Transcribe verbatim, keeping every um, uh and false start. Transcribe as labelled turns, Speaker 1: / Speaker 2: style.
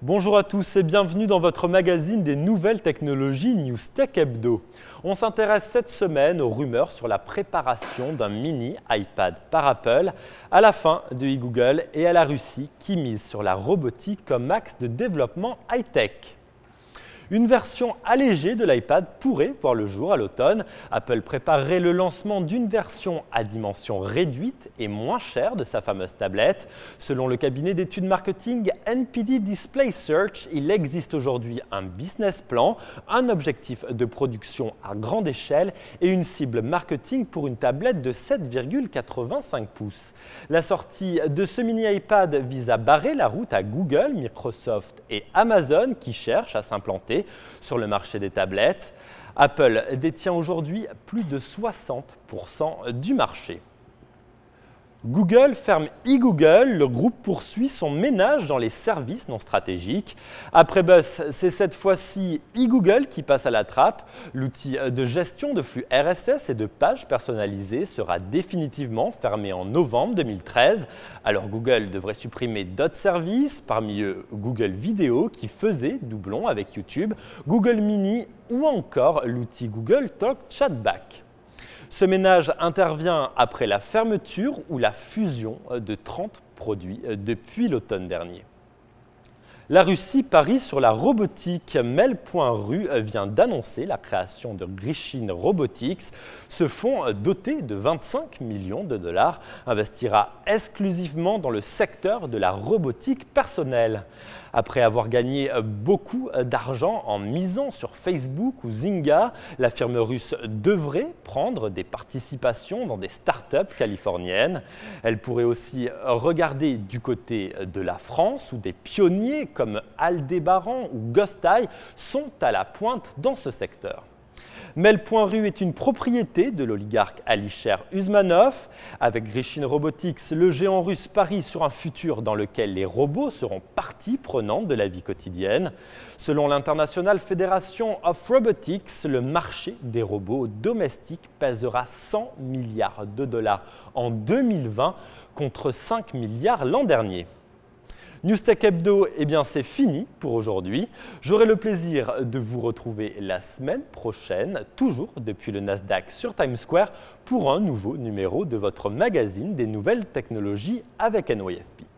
Speaker 1: Bonjour à tous et bienvenue dans votre magazine des nouvelles technologies Newstech Hebdo. On s'intéresse cette semaine aux rumeurs sur la préparation d'un mini iPad par Apple, à la fin de e-Google et à la Russie qui mise sur la robotique comme axe de développement high-tech. Une version allégée de l'iPad pourrait voir le jour à l'automne. Apple préparerait le lancement d'une version à dimension réduite et moins chère de sa fameuse tablette. Selon le cabinet d'études marketing N P D Display Search, il existe aujourd'hui un business plan, un objectif de production à grande échelle et une cible marketing pour une tablette de sept virgule quatre-vingt-cinq pouces. La sortie de ce mini iPad vise à barrer la route à Google, Microsoft et Amazon qui cherchent à s'implanter sur le marché des tablettes. Apple détient aujourd'hui plus de soixante pour cent du marché. Google ferme e-Google, le groupe poursuit son ménage dans les services non stratégiques. Après Buzz, c'est cette fois-ci e-Google qui passe à la trappe. L'outil de gestion de flux R S S et de pages personnalisées sera définitivement fermé en novembre deux mille treize. Alors Google devrait supprimer d'autres services, parmi eux Google Vidéo qui faisait doublon avec YouTube, Google Mini ou encore l'outil Google Talk Chatback. Ce ménage intervient après la fermeture ou la fusion de trente produits depuis l'automne dernier. La Russie parie sur la robotique. Mail point ru vient d'annoncer la création de Grishin Robotics. Ce fonds, doté de vingt-cinq millions de dollars, investira exclusivement dans le secteur de la robotique personnelle. Après avoir gagné beaucoup d'argent en misant sur Facebook ou Zynga, la firme russe devrait prendre des participations dans des startups californiennes. Elle pourrait aussi regarder du côté de la France où des pionniers comme Aldébaran ou Ghostai sont à la pointe dans ce secteur. Mail point ru est une propriété de l'oligarque Alisher Usmanov. Avec Grishin Robotics, le géant russe parie sur un futur dans lequel les robots seront partie prenante de la vie quotidienne. Selon l'International Federation of Robotics, le marché des robots domestiques pèsera cent milliards de dollars en deux mille vingt contre cinq milliards l'an dernier. Newstech Hebdo, eh bien c'est fini pour aujourd'hui. J'aurai le plaisir de vous retrouver la semaine prochaine, toujours depuis le Nasdaq sur Times Square, pour un nouveau numéro de votre magazine des nouvelles technologies avec N Y F P.